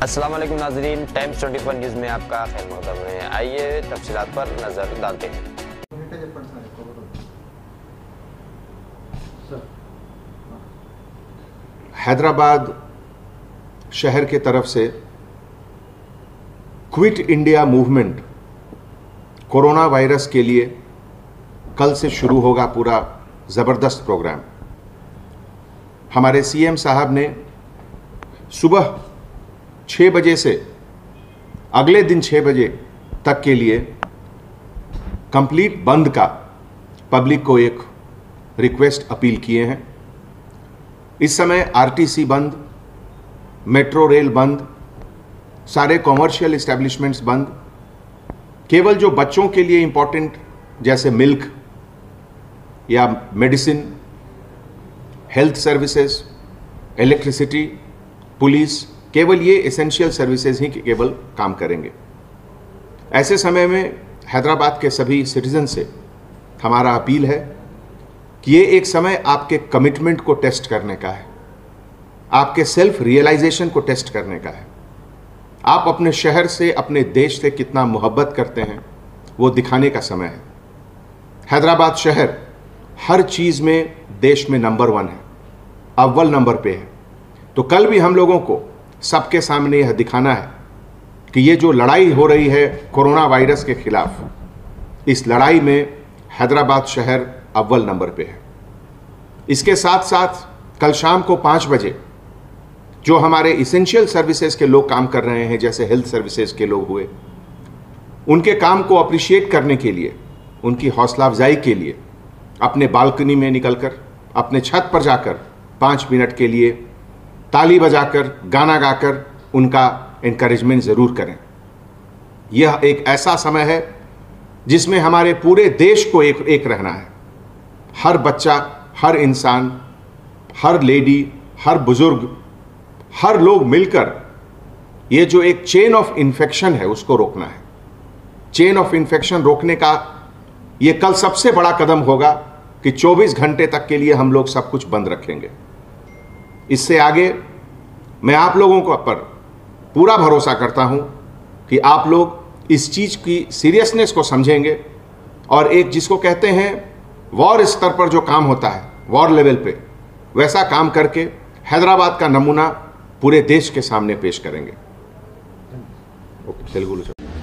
अस्सलाम वालेकुम नाज़रीन, टाइम्स 24 न्यूज़ में आपका खैर मक़दम है। आइए तफसीलात पर नज़र डालते हैं। हैदराबाद शहर के तरफ से quit India movement corona virus के लिए कल से शुरू होगा पूरा ज़बरदस्त प्रोग्राम। हमारे सीएम साहब ने सुबह 6 बजे से अगले दिन 6 बजे तक के लिए कंप्लीट बंद का पब्लिक को एक रिक्वेस्ट अपील किए हैं। इस समय आरटीसी बंद, मेट्रो रेल बंद, सारे कॉमर्शियल इस्टेब्लिशमेंट्स बंद। केवल जो बच्चों के लिए इंपॉर्टेंट जैसे मिल्क या medicine, health services, electricity, police, केवल ये एसेंशियल सर्विसेज ही केवल काम करेंगे। ऐसे समय में हैदराबाद के सभी सिटीजन से हमारा अपील है कि ये एक समय आपके कमिटमेंट को टेस्ट करने का है, आपके सेल्फ रियलाइजेशन को टेस्ट करने का है। आप अपने शहर से, अपने देश से कितना मोहब्बत करते हैं वो दिखाने का समय है। हैदराबाद शहर हर चीज़ में देश में नंबर 1 है, अव्वल नंबर पे है। तो कल भी हम लोगों को सबके सामने यह दिखाना है कि ये जो लड़ाई हो रही है कोरोना वायरस के खिलाफ, इस लड़ाई में हैदराबाद शहर अव्वल नंबर पे है। इसके साथ साथ कल शाम को 5 बजे जो हमारे इसेंशियल सर्विसेज के लोग काम कर रहे हैं, जैसे हेल्थ सर्विसेज के लोग हुए, उनके काम को अप्रिशिएट करने के लिए, उनकी हौसला अफजाई के लिए अपने बालकनी में निकलकर, अपने छत पर जाकर 5 मिनट के लिए ताली बजाकर, गाना गाकर उनका एनकरेजमेंट ज़रूर करें। यह एक ऐसा समय है जिसमें हमारे पूरे देश को एक रहना है। हर बच्चा, हर इंसान, हर लेडी, हर बुजुर्ग, हर लोग मिलकर ये जो एक चेन ऑफ इन्फेक्शन है उसको रोकना है। चेन ऑफ इन्फेक्शन रोकने का ये कल सबसे बड़ा कदम होगा कि 24 घंटे तक के लिए हम लोग सब कुछ बंद रखेंगे। इससे आगे मैं आप लोगों को पर पूरा भरोसा करता हूं कि आप लोग इस चीज़ की सीरियसनेस को समझेंगे और एक जिसको कहते हैं वॉर स्तर पर जो काम होता है, वॉर लेवल पे, वैसा काम करके हैदराबाद का नमूना पूरे देश के सामने पेश करेंगे। तेलुगु